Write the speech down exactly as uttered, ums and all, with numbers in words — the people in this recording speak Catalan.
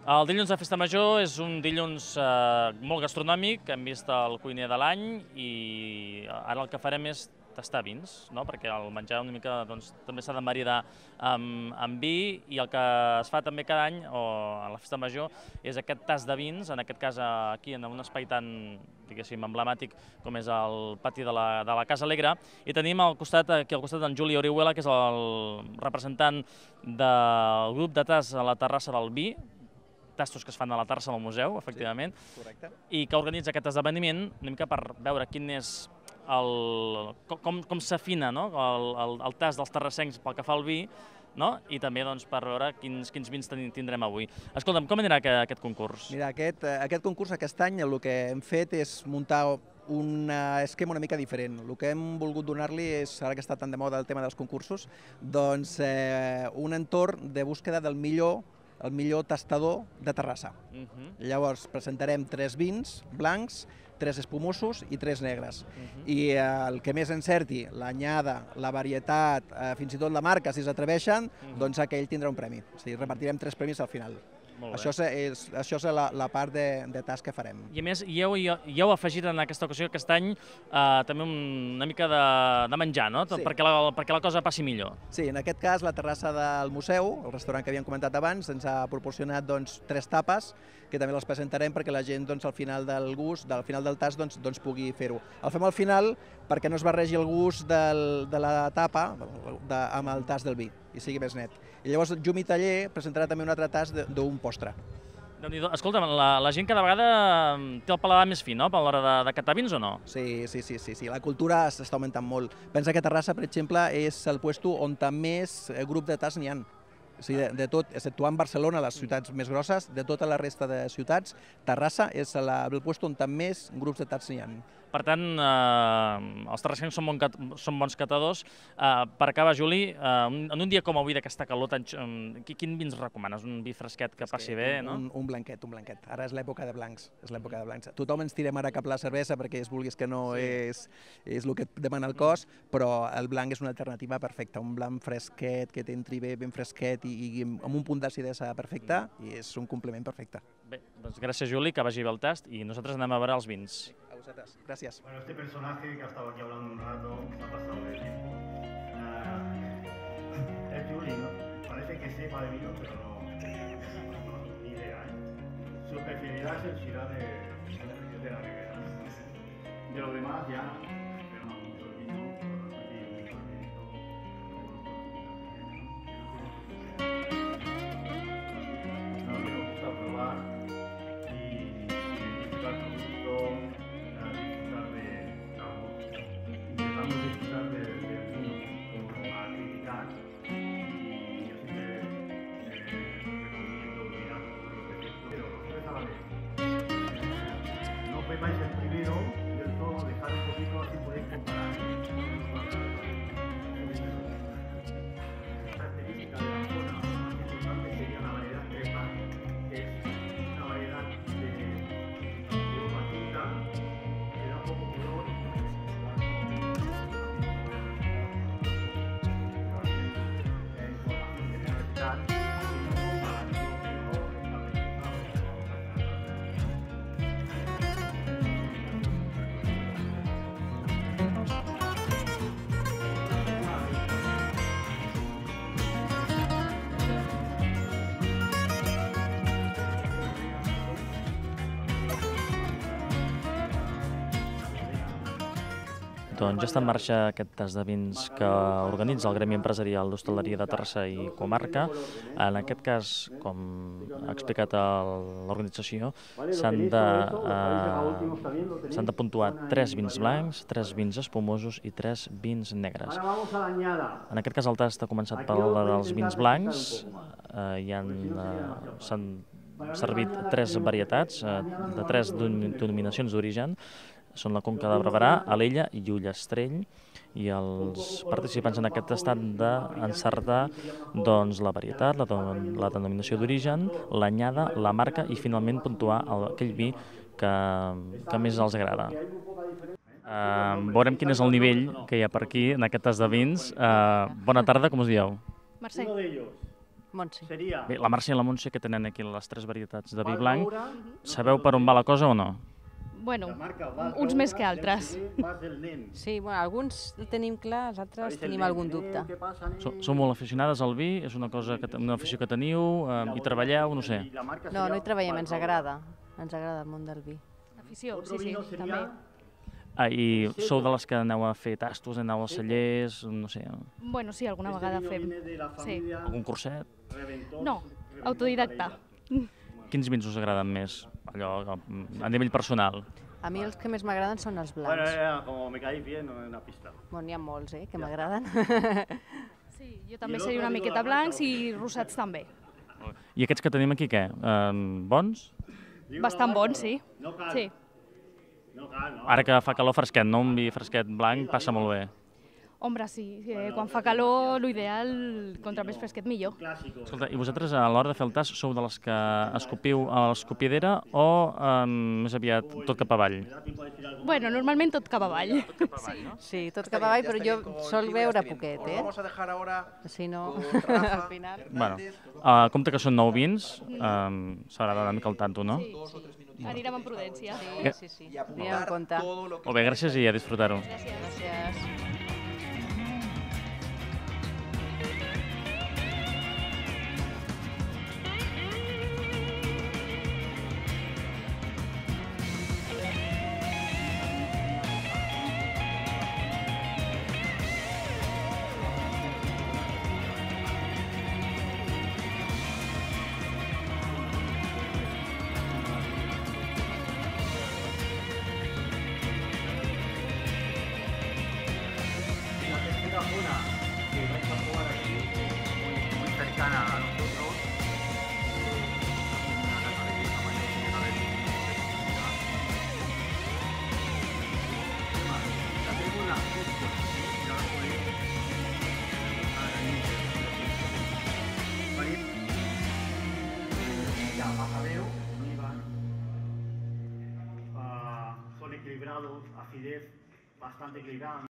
El dilluns de Festa Major és un dilluns eh, molt gastronòmic, hem vist el cuiner de l'any i ara el que farem és tastar vins, no? Perquè el menjar una mica doncs, també s'ha de maridar amb, amb vi i el que es fa també cada any o a la Festa Major és aquest tast de vins, en aquest cas aquí en un espai tan diguéssim emblemàtic com és el pati de la, de la Casa Alegre, i tenim al costat, aquí al costat d'en Juli Orihuela, que és el representant del grup de tast a la terrassa del vi, tastos que es fan a la terrassa del museu, efectivament, sí, correcte. I que organitza aquest esdeveniment una mica per veure quin és el, com, com s'afina no? el, el, el tast dels terrassencs pel que fa al vi, no? I també doncs, per veure quins, quins vins tindrem avui. Escolta'm, com anirà aquest, aquest concurs? Mira, aquest, aquest concurs aquest any el que hem fet és muntar un esquema una mica diferent. El que hem volgut donar-li és, ara que està tan de moda el tema dels concursos, doncs eh, un entorn de búsqueda del millor el millor tastador de Terrassa. Uh-huh. Llavors presentarem tres vins blancs, tres espumosos i tres negres. Uh-huh. I eh, el que més encerti, l'anyada, la varietat, eh, fins i tot la marca, si s'atreveixen, uh-huh. doncs aquell tindrà un premi. O sigui, repartirem tres premis al final. Això és, és, això és la, la part de, de tast que farem. I a més, hi heu, hi heu afegit en aquesta ocasió, aquest any, eh, també una mica de, de menjar, no? Sí. Perquè, la, perquè la cosa passi millor. Sí, en aquest cas la terrassa del museu, el restaurant que havíem comentat abans, ens ha proporcionat doncs, tres tapes, que també les presentarem perquè la gent doncs, al final del gust, al final del tast, doncs, doncs pugui fer-ho. El fem al final perquè no es barregi el gust del, de la tapa de, amb el tast del vi i sigui més net. I llavors Jumi Taller presentarà també un altre tast d'un postre. Escolta'm, la, la gent cada vegada té el paladar més fi, no?, a l'hora de, de catar vins o no? Sí, sí, sí, sí, sí. La cultura s'està augmentant molt. Pensa que Terrassa, per exemple, és el lloc on més grup de tast n'hi ha. O sigui, de, de tot, exceptuant Barcelona, les ciutats més grosses, de tota la resta de ciutats, Terrassa és la, el lloc on més grups de tast n'hi ha. Per tant, eh, els terrassencs són, bon, són bons catadors. Eh, per acabar, Juli, eh, en un dia com avui d'aquesta calor, tan, eh, quin vi ens recomanes? Un vi fresquet que passi bé, no? Un, un blanquet, un blanquet. Ara és l'època de blancs, és l'època de blancs. Tothom ens tirem ara cap a la cervesa perquè es vulguis que no sí. és, és el que et demana el cos, però el blanc és una alternativa perfecta. Un blanc fresquet, que t'entri bé, ben fresquet i, i amb un punt d'acidesa perfecte, i és un complement perfecte. Bé, doncs gràcies, Juli, que vagi bé el tast, i nosaltres anem a veure els vins. Gracias. Bueno, este personaje que ha estado aquí hablando un rato se ha pasado de tiempo. Uh, es Juli, ¿no? Parece que sepa de vino, pero no, no ni idea, ¿eh? Su especialidad es el Shiraz de, de la Ribera. De lo demás ya, pero no mucho el vino, y mucho el vino. No, me gusta probar y identificar el producto. Intentamos disfrutar del de vino como a criticar y yo siempre eh, recomiendo mirar todo lo que es pero ustedes a la vez. No bebáis el primero del todo, dejar un poquito así podéis comparar. La característica de la zona más importante sería la variedad crepa, que es una variedad de, de uva tinta que da poco color. Doncs ja està en marxa aquest tast de vins que organitza el Gremi Empresarial d'Hostaleria de Terrassa i Comarca. En aquest cas, com ha explicat l'organització, s'han de, eh, s'han de puntuar tres vins blancs, tres vins espumosos i tres vins negres. En aquest cas el tast ha començat per els vins blancs, eh, i eh, s'han servit tres varietats, eh, de tres denominacions d'origen. Són la Conca de Barberà, Alella i Ullastrell, i els participants en aquest tast han d'encertar doncs, la varietat, la, la denominació d'origen, l'anyada, la marca i finalment puntuar aquell vi que, que més els agrada. Uh, veurem quin és el nivell que hi ha per aquí en aquest tast de vins. Uh, bona tarda, com us dieu? Mercè. Montse. seria... Bé, la Mercè i la Montse, que tenen aquí les tres varietats de vi blanc, sabeu per on va la cosa o no? Bueno, La marca el vas uns veure, més que altres. llavors vas del nen. Sí, bueno, alguns el tenim clar, els altres tenim algun dubte. Què passa, nen? Sou, sou molt aficionades al vi? És una cosa que, una afició que teniu? Eh, hi treballeu? No sé. I la marca No, no seria hi treballem, ens Valroura. agrada. Ens agrada el món del vi. Afició, Otro sí, sí, vino seria... també. Ah, I sou de les que aneu a fer tastos, aneu als cellers, no sé, Bueno, sí, alguna Este vegada vino fem. viene de la Sí. familia algun curset? Reventós, No, Reventós autodidacta. Varela. Quins vins us agraden més? Allò, a nivell personal. A mi els que més m'agraden són els Bueno, blancs. eh, como me caéis bien, no es una pista. Bueno, n'hi ha molts, eh, que m'agraden. Sí, jo també I seria l'altre una diu miqueta la marca, blancs o i rosats també. I aquests que tenim aquí, què? Eh, bons? Digo Bastant la marca, bons, sí. No cal. Sí. No cal, no. Ara que fa calor fresquet, no? Un vi fresquet blanc passa molt bé. Hombre, sí, eh, quan fa calor, l'ideal, contra més fresquet, millor. Clásico. Escolta, i vosaltres a l'hora de fer el tas sou de les que escopiu a l'escopidera o eh, més aviat tot cap avall? Bueno, normalment tot cap avall. Sí. Sí, tot cap avall, però jo sol veure poquet, eh? Vamos a dejar ahora Si no, con Rafa al final... Bueno, uh, compte que són nou vins, um, s'haurà de dar una mica al tanto, no? Sí, sí. Anirem amb prudència. Sí, sí, sí. y Anem en apuntar compte. todo lo que Molt bé, gràcies i a disfrutar-ho. Gràcies. La tercera zona que vais a probar aquí, muy, muy cercana a nosotros, una casa de tamaño similar al de Cristina. La tribuna justo, si no la podéis ahí. Ya, bajadeo, olivar, ah, son equilibrados, acidez bastante equilibrada.